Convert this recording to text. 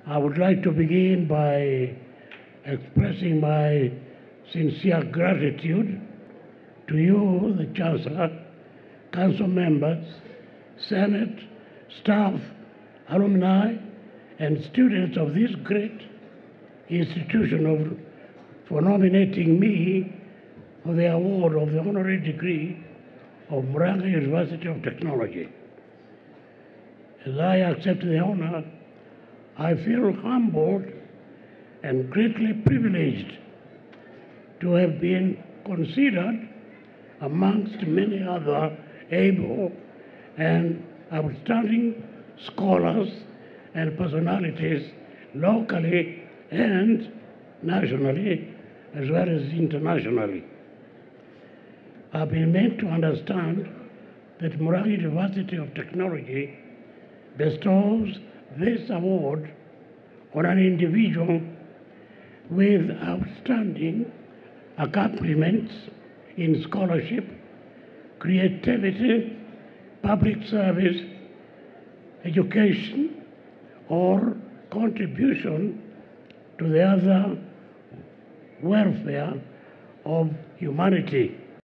I would like to begin by expressing my sincere gratitude to you, the Chancellor, Council members, Senate, staff, alumni, and students of this great institution for nominating me for the award of the honorary degree of Murang'a University of Technology. As I accept the honor, I feel humbled and greatly privileged to have been considered amongst many other able and outstanding scholars and personalities locally and nationally as well as internationally. I've been made to understand that Murang'a University of Technology bestows this award on an individual with outstanding accomplishments in scholarship, creativity, public service, education, or contribution to the other welfare of humanity.